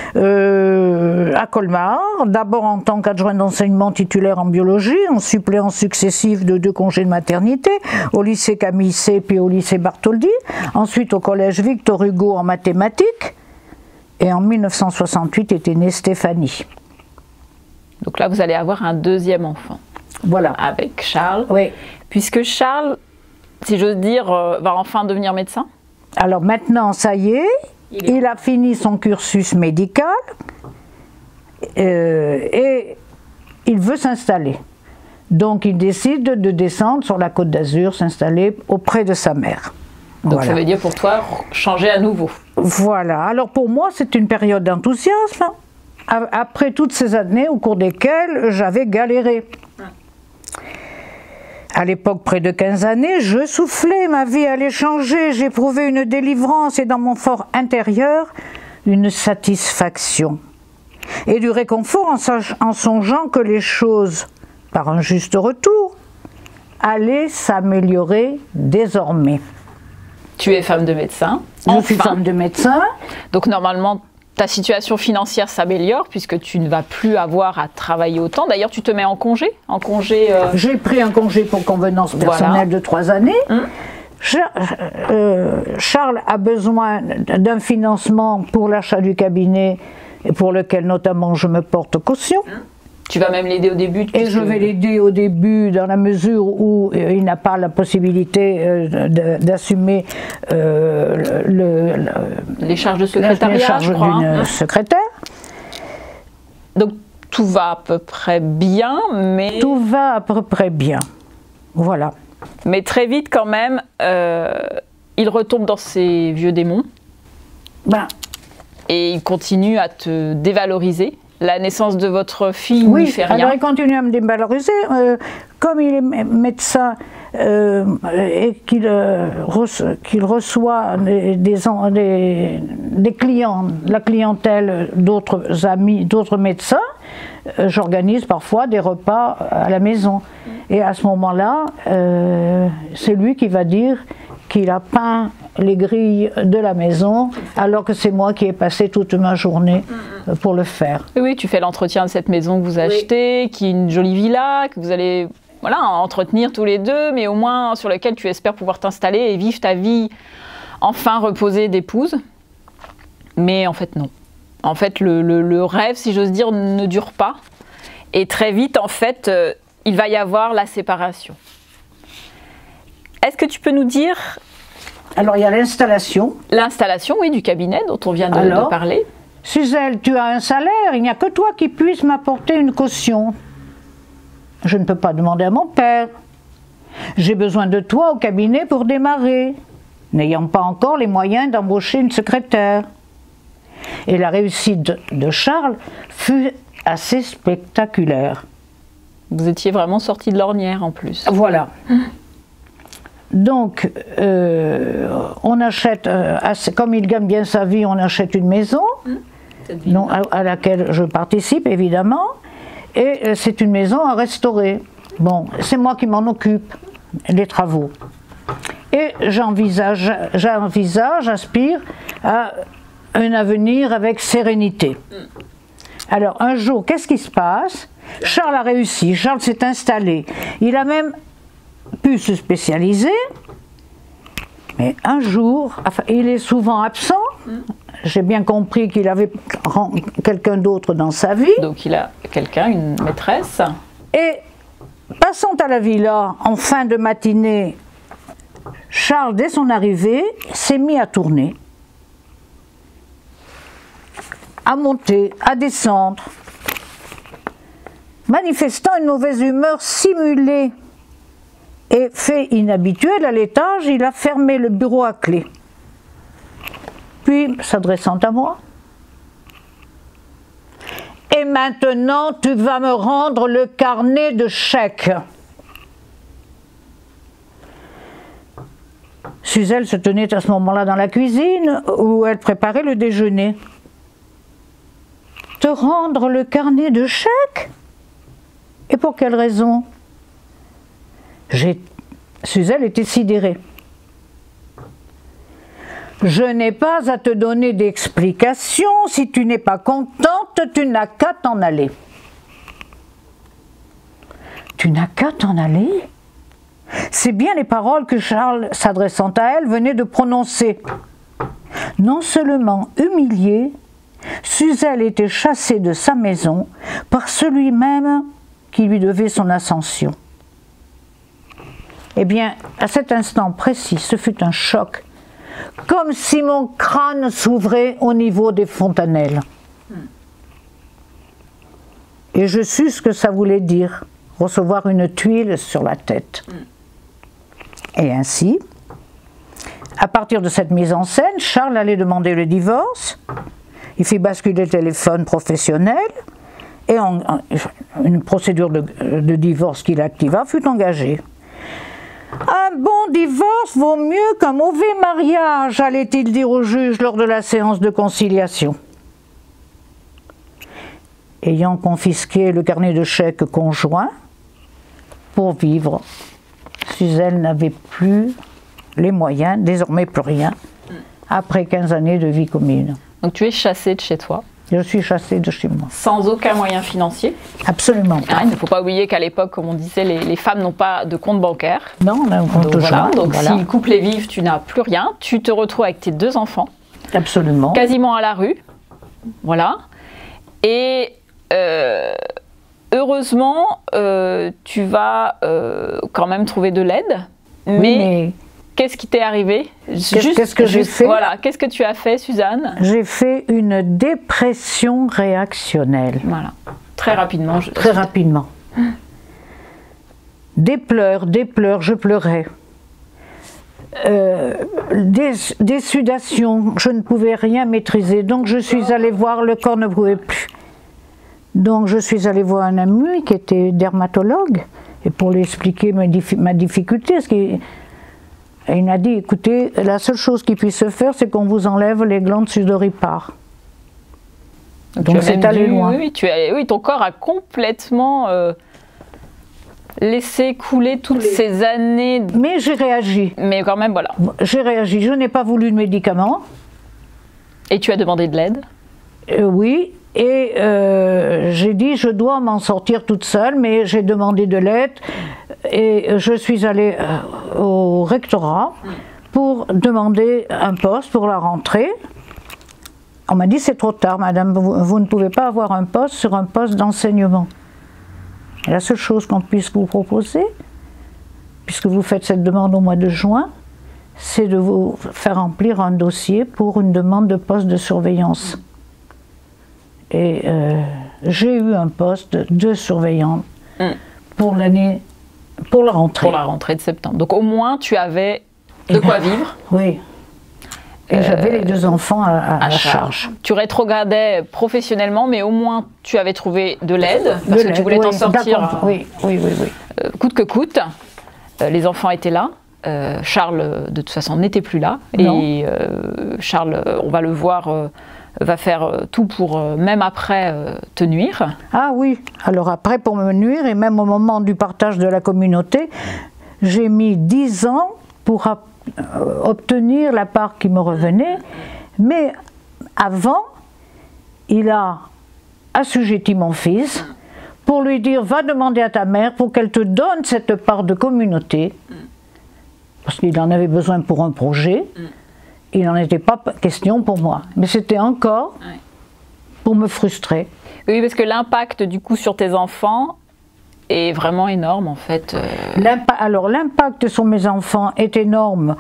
À Colmar, d'abord en tant qu'adjoint d'enseignement titulaire en biologie, en suppléance successive de 2 congés de maternité, au lycée Camille C, puis au lycée Bartholdi, ensuite au collège Victor Hugo en mathématiques, et en 1968 était née Stéphanie. Donc là, vous allez avoir un deuxième enfant. Voilà. Avec Charles. Oui. Puisque Charles, si j'ose dire, va enfin devenir médecin. Alors maintenant, ça y est, il a fini son cursus médical et il veut s'installer. Donc il décide de descendre sur la Côte d'Azur, s'installer auprès de sa mère. Donc voilà. Ça veut dire pour toi, changer à nouveau. Voilà. Alors pour moi, c'est une période d'enthousiasme. Après toutes ces années au cours desquelles j'avais galéré. À l'époque, près de 15 années, je soufflais, ma vie allait changer, j'éprouvais une délivrance et dans mon fort intérieur, une satisfaction. Et du réconfort en songeant que les choses, par un juste retour, allaient s'améliorer désormais. Tu es femme de médecin. Je suis femme de médecin. Donc normalement, ta situation financière s'améliore puisque tu ne vas plus avoir à travailler autant. D'ailleurs, tu te mets en congé, J'ai pris un congé pour convenance personnelle de 3 années. Charles a besoin d'un financement pour l'achat du cabinet, pour lequel notamment je me porte caution. Tu vas même l'aider au début. Et je vais l'aider au début dans la mesure où il n'a pas la possibilité d'assumer les charges de secrétariat, les charges d'une secrétaire. Donc tout va à peu près bien, mais... Tout va à peu près bien, voilà. Mais très vite quand même, il retombe dans ses vieux démons. Et il continue à te dévaloriser. La naissance de votre fille n'y fait rien. Alors il continue à me dévaloriser. Comme il est médecin et qu'il reçoit des clients, la clientèle d'autres amis, d'autres médecins, j'organise parfois des repas à la maison. Et à ce moment-là, c'est lui qui va dire qu'il a peint les grilles de la maison, alors que c'est moi qui ai passé toute ma journée pour le faire. Oui, tu fais l'entretien de cette maison que vous achetez, qui est une jolie villa, que vous allez entretenir tous les deux, mais au moins sur laquelle tu espères pouvoir t'installer et vivre ta vie enfin reposée d'épouse. Mais en fait, non. en fait, le rêve, si j'ose dire, ne dure pas. Et très vite, en fait, il va y avoir la séparation. Est-ce que tu peux nous dire... Alors, il y a l'installation. L'installation, oui, du cabinet dont on vient de parler. Suzelle, tu as un salaire, il n'y a que toi qui puisses m'apporter une caution. Je ne peux pas demander à mon père. J'ai besoin de toi au cabinet pour démarrer, n'ayant pas encore les moyens d'embaucher une secrétaire. Et la réussite de Charles fut assez spectaculaire. Vous étiez vraiment sorti de l'ornière en plus. Voilà. Donc, on achète, comme il gagne bien sa vie, on achète une maison, à laquelle je participe évidemment, et c'est une maison à restaurer. Bon, c'est moi qui m'en occupe, des travaux. Et j'aspire à un avenir avec sérénité. Alors, un jour, qu'est-ce qui se passe? Charles a réussi, Charles s'est installé. Il a même pu se spécialiser, mais un jour, il est souvent absent. J'ai bien compris qu'il avait quelqu'un d'autre dans sa vie. Donc il a quelqu'un, une maîtresse. Et passant à la villa, en fin de matinée, Charles, dès son arrivée, s'est mis à tourner, à monter, à descendre, manifestant une mauvaise humeur simulée. Et fait inhabituel à l'étage, il a fermé le bureau à clé. Puis, s'adressant à moi, « Et maintenant, tu vas me rendre le carnet de chèques. » Suzelle se tenait à ce moment-là dans la cuisine où elle préparait le déjeuner. « Te rendre le carnet de chèques? Et pour quelle raison? » Suzelle était sidérée. Je n'ai pas à te donner d'explication. Si tu n'es pas contente, tu n'as qu'à t'en aller. Tu n'as qu'à t'en aller? C'est bien les paroles que Charles, s'adressant à elle, venait de prononcer. Non seulement humiliée, Suzelle était chassée de sa maison par celui même qui lui devait son ascension. Eh bien, à cet instant précis, ce fut un choc, comme si mon crâne s'ouvrait au niveau des fontanelles. Et je sus ce que ça voulait dire, recevoir une tuile sur la tête. Et ainsi, à partir de cette mise en scène, Charles allait demander le divorce, il fit basculer le téléphone professionnel, et une procédure de divorce qu'il activa fut engagée. Un bon divorce vaut mieux qu'un mauvais mariage, allait-il dire au juge lors de la séance de conciliation. Ayant confisqué le carnet de chèques conjoint pour vivre, Suzelle n'avait plus les moyens, désormais plus rien, après 15 années de vie commune. Donc tu es chassée de chez toi? Je suis chassée de chez moi. Sans aucun moyen financier? Absolument pas. Il ne faut pas oublier qu'à l'époque, comme on disait, les femmes n'ont pas de compte bancaire. Non, on a un compte joint. Donc si le couple est vif, tu n'as plus rien. Tu te retrouves avec tes 2 enfants. Absolument. Quasiment à la rue. Voilà. Et heureusement, tu vas quand même trouver de l'aide. Oui, mais qu'est-ce qui t'est arrivé? Qu'est-ce que j'ai fait? Voilà. Qu'est-ce que tu as fait, Suzanne? J'ai fait une dépression réactionnelle. Voilà. Très rapidement. Très rapidement. Des pleurs, je pleurais. Des sudations, je ne pouvais rien maîtriser. Donc je suis allée voir, le corps ne pouvait plus. Donc je suis allée voir un ami qui était dermatologue, et pour lui expliquer ma difficulté, et il m'a dit, écoutez, la seule chose qui puisse se faire, c'est qu'on vous enlève les glandes sudoripares. Donc c'est allé loin. Oui, ton corps a complètement laissé couler toutes ces années. Mais j'ai réagi. Mais quand même, voilà. J'ai réagi. Je n'ai pas voulu de médicaments. Et tu as demandé de l'aide? Oui. Et j'ai dit, je dois m'en sortir toute seule, mais j'ai demandé de l'aide. Et je suis allée au rectorat pour demander un poste pour la rentrée. On m'a dit c'est trop tard, madame, vous ne pouvez pas avoir un poste sur un poste d'enseignement. La seule chose qu'on puisse vous proposer, puisque vous faites cette demande au mois de juin, c'est de vous faire remplir un dossier pour une demande de poste de surveillance. Et j'ai eu un poste de surveillante pour l'année, pour la rentrée. Pour la rentrée de septembre. Donc au moins tu avais de quoi vivre. Oui. Et j'avais les 2 enfants à charge. Tu rétrogradais professionnellement, mais au moins tu avais trouvé de l'aide, parce que tu voulais t'en sortir. Oui. Coûte que coûte. Les enfants étaient là. Charles, de toute façon, n'était plus là. Non. Et Charles, on va le voir, va faire tout pour, même après, te nuire. Ah oui, alors après pour me nuire, et même au moment du partage de la communauté, j'ai mis 10 ans pour obtenir la part qui me revenait, mais avant, il a assujetti mon fils pour lui dire va demander à ta mère pour qu'elle te donne cette part de communauté, parce qu'il en avait besoin pour un projet, il n'en était pas question pour moi, mais c'était encore pour me frustrer. Oui, parce que l'impact du coup sur tes enfants est vraiment énorme en fait. Alors l'impact sur mes enfants est énorme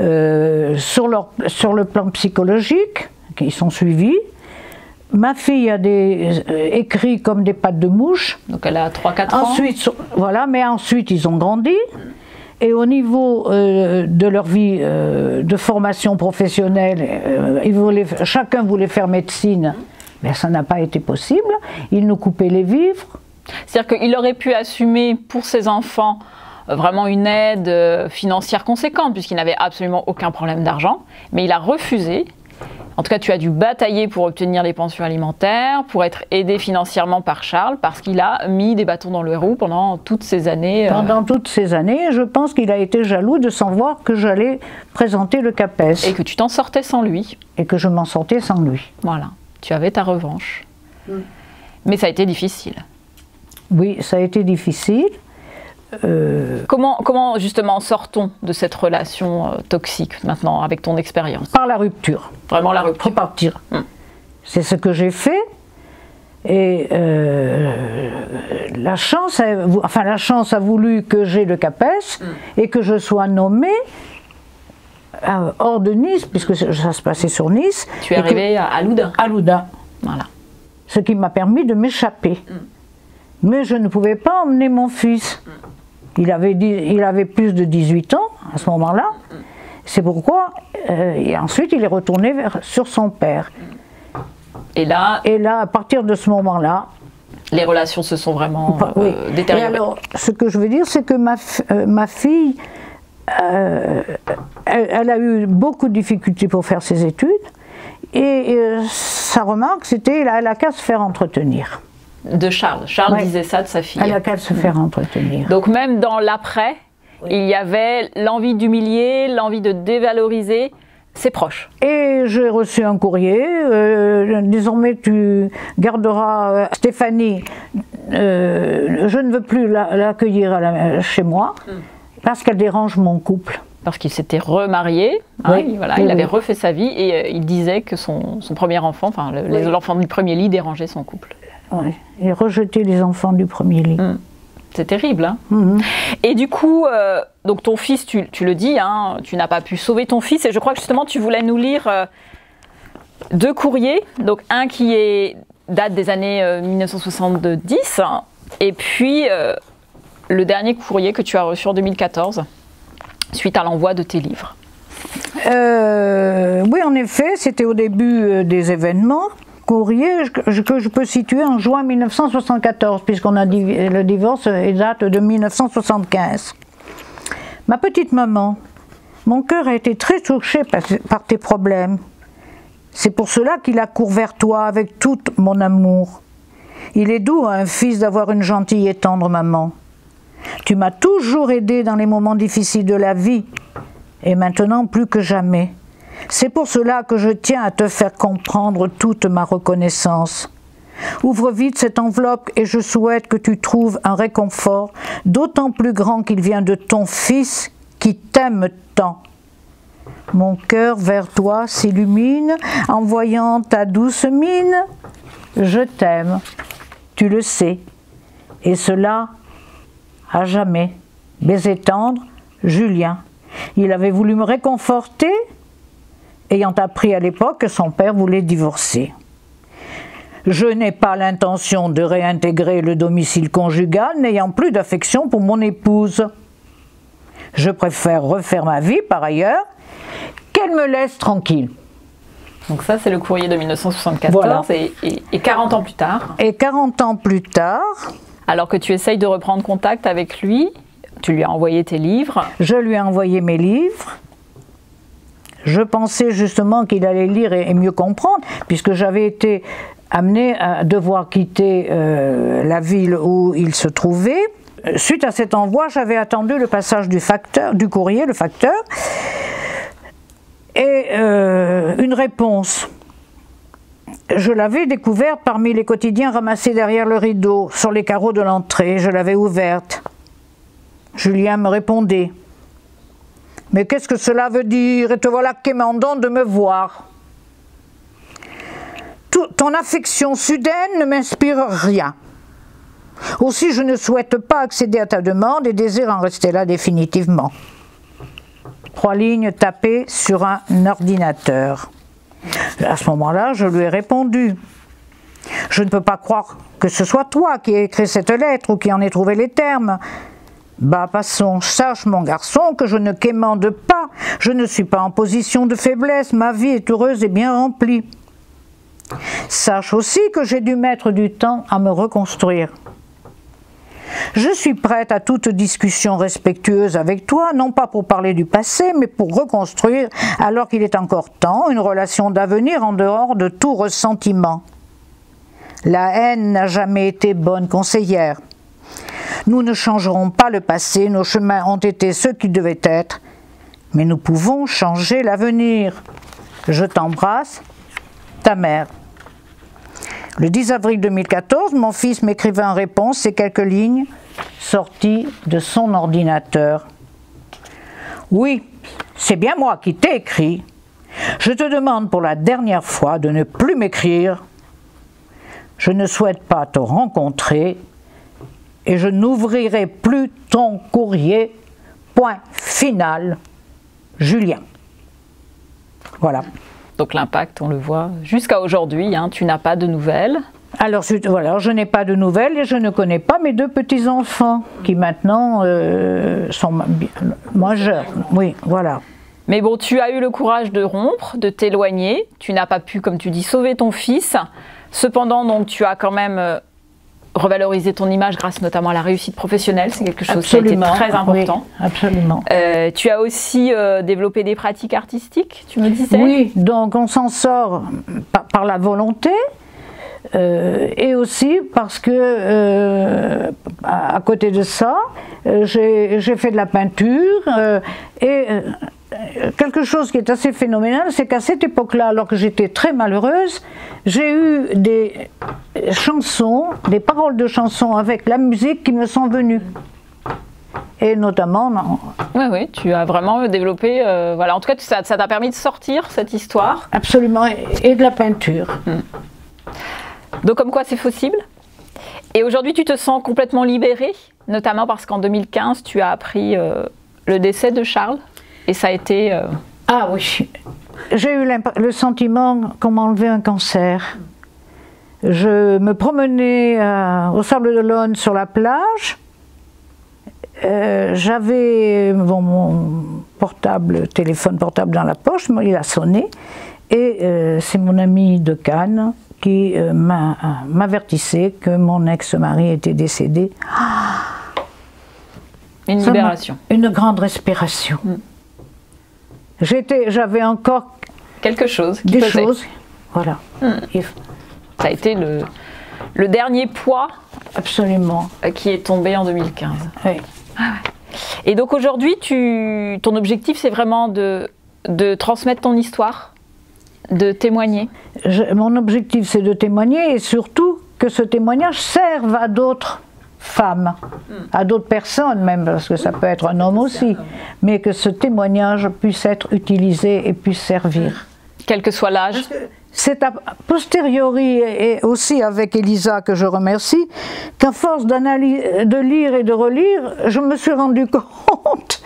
sur le plan psychologique, ils sont suivis. Ma fille a des écrits comme des pattes de mouche. Donc elle a 3-4 ans. Ensuite, voilà, mais ensuite ils ont grandi. Et au niveau de leur vie de formation professionnelle, chacun voulait faire médecine, mais ça n'a pas été possible. Ils nous coupaient les vivres. C'est-à-dire qu'il aurait pu assumer pour ses enfants vraiment une aide financière conséquente, puisqu'il n'avait absolument aucun problème d'argent, mais il a refusé. En tout cas, tu as dû batailler pour obtenir les pensions alimentaires, pour être aidé financièrement par Charles, parce qu'il a mis des bâtons dans les roues pendant toutes ces années. Pendant toutes ces années, je pense qu'il a été jaloux de savoir que j'allais présenter le CAPES. Et que tu t'en sortais sans lui. Et que je m'en sortais sans lui. Voilà, tu avais ta revanche. Mais ça a été difficile. Oui, ça a été difficile. Comment justement sort-on de cette relation toxique maintenant avec ton expérience? Par la rupture. Vraiment la rupture. Repartir. C'est ce que j'ai fait. Et la chance a voulu que j'ai le CAPES et que je sois nommée hors de Nice, puisque ça se passait sur Nice. Tu es arrivée à Loudun. À Loudun. Voilà. Ce qui m'a permis de m'échapper. Mais je ne pouvais pas emmener mon fils. Il avait plus de 18 ans à ce moment-là. C'est pourquoi, et ensuite, il est retourné sur son père. Et là, à partir de ce moment-là, les relations se sont vraiment détériorées. Et alors, ce que je veux dire, c'est que ma fille, elle a eu beaucoup de difficultés pour faire ses études. Et sa remarque, c'était elle a qu'à se faire entretenir. De Charles. Charles disait ça de sa fille. Elle a qu'à se faire entretenir. Donc même dans l'après, il y avait l'envie d'humilier, l'envie de dévaloriser ses proches. Et j'ai reçu un courrier, désormais tu garderas Stéphanie, je ne veux plus l'accueillir chez moi, parce qu'elle dérange mon couple. Parce qu'il s'était remarié, il avait refait sa vie et il disait que son premier enfant, enfin l'enfant du premier lit dérangeait son couple. Oui, et rejeter les enfants du premier lit. C'est terrible. Hein. Et du coup, donc ton fils, tu le dis, hein, tu n'as pas pu sauver ton fils. Et je crois que justement, tu voulais nous lire 2 courriers. Donc un qui date des années 1970. Et puis le dernier courrier que tu as reçu en 2014, suite à l'envoi de tes livres. Oui, en effet, c'était au début des événements. Courrier que je peux situer en juin 1974, puisqu'on a dit le divorce date de 1975. Ma petite maman, mon cœur a été très touché par tes problèmes. C'est pour cela qu'il accourt vers toi avec tout mon amour. Il est doux à un fils d'avoir une gentille et tendre maman. Tu m'as toujours aidé dans les moments difficiles de la vie, et maintenant plus que jamais. C'est pour cela que je tiens à te faire comprendre toute ma reconnaissance. Ouvre vite cette enveloppe et je souhaite que tu trouves un réconfort d'autant plus grand qu'il vient de ton fils qui t'aime tant. mon cœur vers toi s'illumine en voyant ta douce mine. Je t'aime, tu le sais, et cela à jamais. Baiser tendre, Julien. Il avait voulu me réconforter, ayant appris à l'époque que son père voulait divorcer. Je n'ai pas l'intention de réintégrer le domicile conjugal, n'ayant plus d'affection pour mon épouse. Je préfère refaire ma vie par ailleurs, qu'elle me laisse tranquille. Donc ça, c'est le courrier de 1974, voilà. et 40 ans plus tard. Et 40 ans plus tard, alors que tu essayes de reprendre contact avec lui, tu lui as envoyé tes livres. Je lui ai envoyé mes livres. Je pensais justement qu'il allait lire et mieux comprendre, puisque j'avais été amenée à devoir quitter la ville où il se trouvait. Suite à cet envoi, j'avais attendu le passage du courrier, le facteur, et une réponse. Je l'avais découverte parmi les quotidiens ramassés derrière le rideau, sur les carreaux de l'entrée. Je l'avais ouverte. Julien me répondait. « Mais qu'est-ce que cela veut dire? Et te voilà quémandant de me voir. Ton affection soudaine ne m'inspire rien. Aussi, je ne souhaite pas accéder à ta demande et désire en rester là définitivement. » 3 lignes tapées sur un ordinateur. À ce moment-là, je lui ai répondu. Je ne peux pas croire que ce soit toi qui aies écrit cette lettre ou qui en ait trouvé les termes. Bah, passons, sache mon garçon que je ne quémande pas, je ne suis pas en position de faiblesse, ma vie est heureuse et bien remplie. Sache aussi que j'ai dû mettre du temps à me reconstruire. Je suis prête à toute discussion respectueuse avec toi, non pas pour parler du passé, mais pour reconstruire, alors qu'il est encore temps, une relation d'avenir en dehors de tout ressentiment. La haine n'a jamais été bonne conseillère. Nous ne changerons pas le passé, nos chemins ont été ceux qu'ils devaient être, mais nous pouvons changer l'avenir. Je t'embrasse, ta mère. Le 10 avril 2014, mon fils m'écrivait en réponse ces quelques lignes sorties de son ordinateur. Oui, c'est bien moi qui t'ai écrit. Je te demande pour la dernière fois de ne plus m'écrire. Je ne souhaite pas te rencontrer et je n'ouvrirai plus ton courrier. Point final. Julien. Voilà. Donc l'impact, on le voit jusqu'à aujourd'hui, hein, tu n'as pas de nouvelles. Alors voilà, je n'ai pas de nouvelles et je ne connais pas mes 2 petits-enfants qui maintenant sont majeurs. Oui, voilà. Mais bon, tu as eu le courage de rompre, de t'éloigner. Tu n'as pas pu, comme tu dis, sauver ton fils. Cependant, donc, tu as quand même revalorisé ton image grâce notamment à la réussite professionnelle. C'est quelque chose absolument, qui a été très important. Oui, absolument. Tu as aussi développé des pratiques artistiques, tu me disais? Oui, donc on s'en sort par la volonté. Et aussi parce que à côté de ça, j'ai fait de la peinture et quelque chose qui est assez phénoménal, c'est qu'à cette époque-là, alors que j'étais très malheureuse, j'ai eu des chansons, des paroles de chansons avec la musique qui me sont venues. Et notamment... Oui, tu as vraiment développé... voilà, en tout cas, ça t'a permis de sortir cette histoire. Absolument, et de la peinture. Donc comme quoi c'est possible. Et aujourd'hui tu te sens complètement libérée, notamment parce qu'en 2015 tu as appris le décès de Charles et ça a été... Ah oui, j'ai eu le sentiment qu'on m'enlevait un cancer. Je me promenais au Sable d'Olonne sur la plage, j'avais mon téléphone portable dans la poche, il a sonné et c'est mon ami de Cannes qui m'avertissait que mon ex-mari était décédé. Une libération. Une grande respiration. J'avais encore quelque chose des choses. Voilà. Ça a été le dernier poids absolument qui est tombé en 2015. Oui. Et donc aujourd'hui, ton objectif c'est vraiment de transmettre ton histoire, de témoigner. Mon objectif c'est de témoigner et surtout que ce témoignage serve à d'autres femme, à d'autres personnes même, parce que ça peut être un homme aussi, mais que ce témoignage puisse être utilisé et puisse servir. Quel que soit l'âge. C'est a posteriori, et aussi avec Elisa que je remercie, qu'à force de lire et de relire, je me suis rendu compte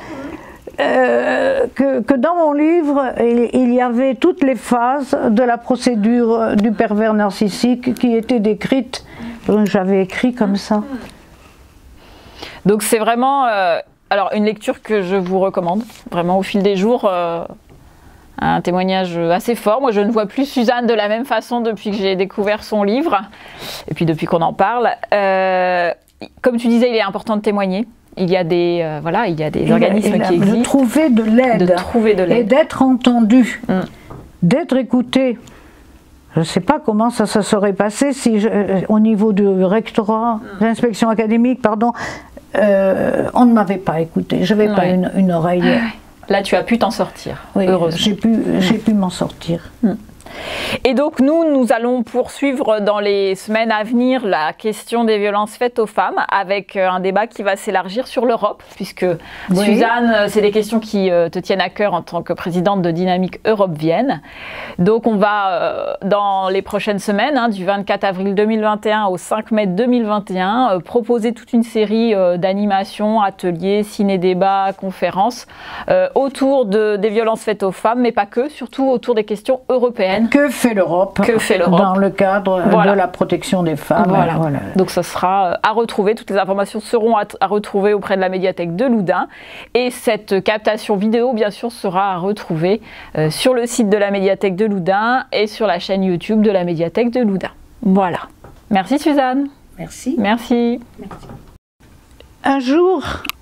que dans mon livre, il y avait toutes les phases de la procédure du pervers narcissique qui étaient décrites. J'avais écrit comme ça. Donc c'est vraiment alors une lecture que je vous recommande, vraiment au fil des jours. Un témoignage assez fort. Moi, je ne vois plus Suzanne de la même façon depuis que j'ai découvert son livre, et puis depuis qu'on en parle. Comme tu disais, il est important de témoigner. Il y a des, voilà, il y a des organismes qui existent. De trouver de l'aide. Et d'être entendu, d'être écouté. Je ne sais pas comment ça se serait passé si au niveau du rectorat, de l'inspection académique, pardon, on ne m'avait pas écouté. Je n'avais pas une oreille. Là, tu as pu t'en sortir, oui, heureusement. J'ai pu m'en sortir. Et donc nous allons poursuivre dans les semaines à venir la question des violences faites aux femmes avec un débat qui va s'élargir sur l'Europe, puisque Suzanne, c'est des questions qui te tiennent à cœur en tant que présidente de Dynamique Europe Vienne. Donc on va, dans les prochaines semaines, du 24 avril 2021 au 5 mai 2021, proposer toute une série d'animations, ateliers, ciné-débats, conférences autour des violences faites aux femmes, mais pas que, surtout autour des questions européennes. Que fait l'Europe dans le cadre de la protection des femmes. Voilà. Donc ça sera à retrouver, toutes les informations seront à retrouver auprès de la médiathèque de Loudun, et cette captation vidéo bien sûr sera à retrouver sur le site de la médiathèque de Loudun et sur la chaîne YouTube de la médiathèque de Loudun. Voilà. Merci Suzanne. Merci. Merci. Un jour,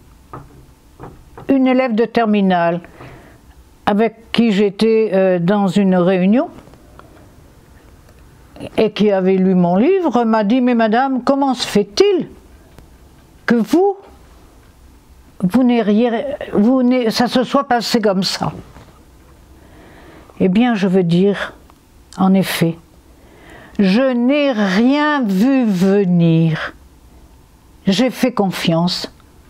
une élève de terminale avec qui j'étais dans une réunion et qui avait lu mon livre m'a dit « Mais madame, comment se fait-il que ça se soit passé comme ça ?» Eh bien, je veux dire, en effet, je n'ai rien vu venir. J'ai fait confiance.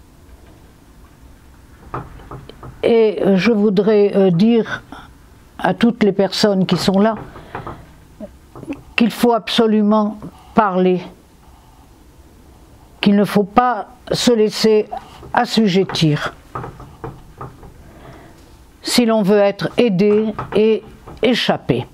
Et je voudrais dire à toutes les personnes qui sont là qu'il faut absolument parler, qu'il ne faut pas se laisser assujettir si l'on veut être aidé et échapper.